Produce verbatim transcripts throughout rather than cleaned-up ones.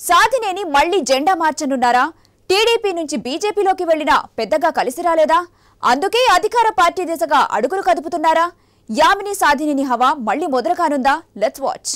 సాధినేని మళ్లీ జెండా మార్చనున్నారా? టీడీపీ నుంచి బీజేపీలోకి వెళ్లినా పెద్దగా కలిసి రాలేదా? అందుకే అధికార పార్టీ దిశగా అడుగులు కదుపుతున్నారా? యామిని సాధినేని హవా మళ్లీ మొదలు కానుందా? Let's watch.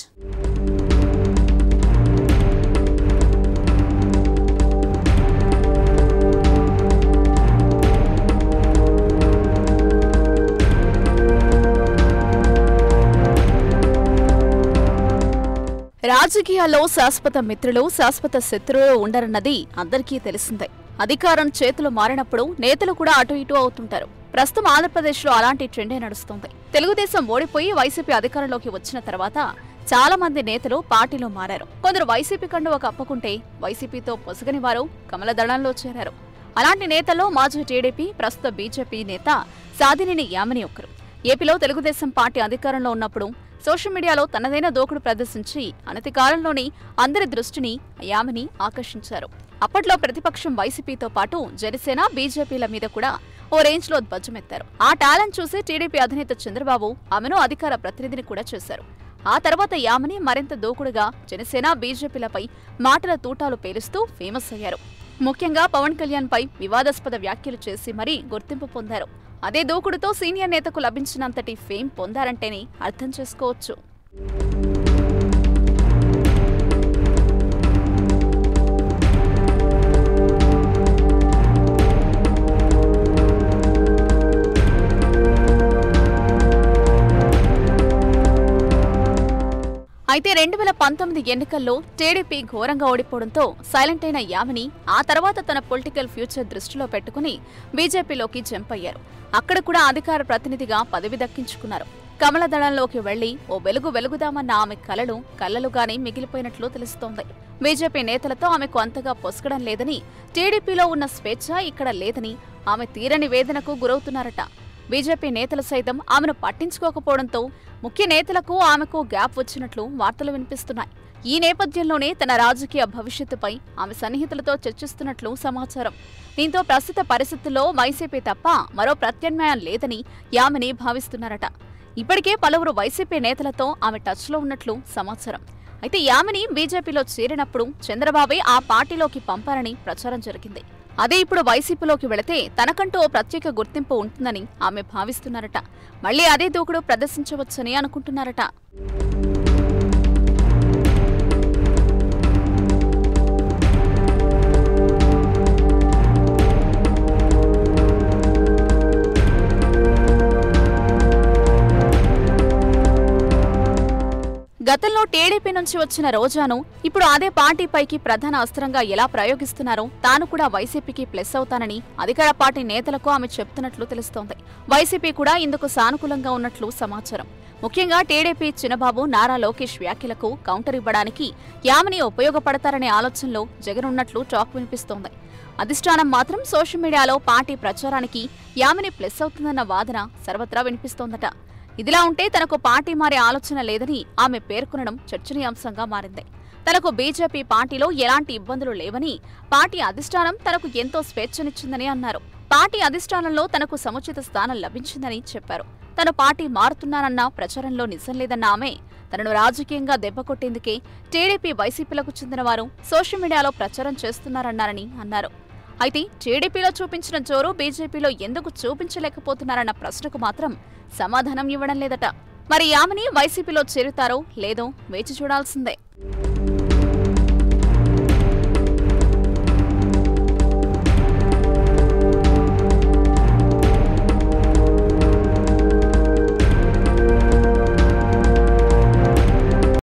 రాజకీయాల్లో శాశ్వత మిత్రులు శాశ్వత శత్రువులు ఉండరన్నది అందరికీ తెలిసిందే. అధికారం చేతులు మారినప్పుడు నేతలు కూడా అటు ఇటు అవుతుంటారు. ప్రస్తుతం ఆంధ్రప్రదేశ్ లో అలాంటి ట్రెండే నడుస్తోంది. తెలుగుదేశం ఓడిపోయి వైసీపీ అధికారంలోకి వచ్చిన తర్వాత చాలా మంది నేతలు పార్టీలో మారారు. కొందరు వైసీపీ కండువ కప్పుకుంటే వైసీపీతో పొసగని వారు కమల దళంలో చేరారు. అలాంటి నేతల్లో మాజీ టీడీపీ ప్రస్తుత బీజేపీ నేత సాధినేని యామిని ఒకరు. ఏపీలో తెలుగుదేశం పార్టీ అధికారంలో ఉన్నప్పుడు సోషల్ మీడియాలో తనదైన దూకుడు ప్రదర్శించి అనతి కాలంలోని అందరి దృష్టిని యామిని ఆకర్షించారు. అప్పట్లో ప్రతిపక్షం వైసీపీతో పాటు జనసేన బీజేపీల మీద కూడా ఓ రేంజ్ లో ధ్వజమెత్తారు. ఆ టాలెంట్ చూసి టీడీపీ అధినేత చంద్రబాబు ఆమెను అధికార ప్రతినిధిని కూడా చేశారు. ఆ తర్వాత యామిని మరింత దూకుడుగా జనసేన బీజేపీలపై మాటల తూటాలు పేలుస్తూ ఫేమస్ అయ్యారు. ముఖ్యంగా పవన్ కళ్యాణ్ పై వివాదాస్పద వ్యాఖ్యలు చేసి మరీ గుర్తింపు పొందారు. అదే దూకుడుతో సీనియర్ నేతకు లభించినంతటి ఫేమ్ పొందారంటేనే అర్థం చేసుకోవచ్చు. అయితే రెండు వేల పంతొమ్మిది ఎన్నికల్లో టీడీపీ ఘోరంగా ఓడిపోవడంతో సైలెంట్ అయిన యామిని ఆ తర్వాత తన పొలిటికల్ ఫ్యూచర్ దృష్టిలో పెట్టుకుని బీజేపీలోకి జంప్ అయ్యారు. అక్కడ కూడా అధికార ప్రతినిధిగా పదవి దక్కించుకున్నారు. కమల దళంలోకి వెళ్లి ఓ వెలుగు వెలుగుదామన్న ఆమె కలలు కళ్లలుగానే మిగిలిపోయినట్లు తెలుస్తోంది. బీజేపీ నేతలతో ఆమెకు అంతగా పొసగడం లేదని, టీడీపీలో ఉన్న స్వేచ్ఛ ఇక్కడ లేదని ఆమె తీరని వేదనకు గురవుతున్నారట. బీజేపీ నేతలు సైతం ఆమెను పట్టించుకోకపోవడంతో ముఖ్య నేతలకు ఆమెకు గ్యాప్ వచ్చినట్లు వార్తలు వినిపిస్తున్నాయి. ఈ నేపథ్యంలోనే తన రాజకీయ భవిష్యత్తుపై ఆమె సన్నిహితులతో చర్చిస్తున్నట్లు సమాచారం. దీంతో ప్రస్తుత పరిస్థితుల్లో వైసీపీ తప్ప మరో ప్రత్యామ్నాయం లేదని యామిని భావిస్తున్నారట. ఇప్పటికే పలువురు వైసీపీ నేతలతో ఆమె టచ్లో ఉన్నట్లు సమాచారం. అయితే యామిని బీజేపీలో చేరినప్పుడు చంద్రబాబే ఆ పార్టీలోకి పంపారని ప్రచారం జరిగింది. అదే ఇప్పుడు వైసీపీలోకి వెళితే తనకంటూ ఓ ప్రత్యేక గుర్తింపు ఉంటుందని ఆమె భావిస్తున్నారట. మళ్లీ అదే దూకుడు ప్రదర్శించవచ్చని అనుకుంటున్నారట. గతంలో టీడీపీ నుంచి వచ్చిన రోజాను ఇప్పుడు అదే పార్టీపైకి ప్రధాన అస్త్రంగా ఎలా ప్రయోగిస్తున్నారో తాను కూడా వైసీపీకి ప్లస్ అవుతానని అధికార పార్టీ నేతలకు ఆమె చెప్తున్నట్లు తెలుస్తోంది. వైసీపీ కూడా ఇందుకు సానుకూలంగా ఉన్నట్లు సమాచారం. ముఖ్యంగా టీడీపీ చినబాబు నారా లోకేష్ వ్యాఖ్యలకు కౌంటర్ ఇవ్వడానికి యామిని ఉపయోగపడతారనే ఆలోచనలో జగన్ ఉన్నట్లు టాక్ వినిపిస్తోంది. అధిష్టానం మాత్రం సోషల్ మీడియాలో పార్టీ ప్రచారానికి యామిని ప్లస్ అవుతుందన్న వాదన సర్వత్రా వినిపిస్తోందట. ఇదిలా ఉంటే తనకు పార్టీ మారే ఆలోచన లేదని ఆమె పేర్కొనడం చర్చనీయాంశంగా మారింది. తనకు బీజేపీ పార్టీలో ఎలాంటి ఇబ్బందులు లేవని, పార్టీ అధిష్టానం తనకు ఎంతో స్వేచ్ఛనిచ్చిందని అన్నారు. పార్టీ అధిష్టానంలో తనకు సముచిత స్థానం లభించిందని చెప్పారు. తను పార్టీ మారుతున్నానన్న ప్రచారంలో నిజం లేదన్న ఆమె తనను రాజకీయంగా దెబ్బకొట్టేందుకే టీడీపీ వైసీపీలకు చెందిన వారు సోషల్ మీడియాలో ప్రచారం చేస్తున్నారన్నారని అన్నారు. అయితే టీడీపీలో చూపించిన జోరు బీజేపీలో ఎందుకు చూపించలేకపోతున్నారన్న ప్రశ్నకు మాత్రం సమాధానం ఇవ్వడం లేదట. మరి యామిని వైసీపీలో చేరుతారో లేదో వేచి చూడాల్సిందే.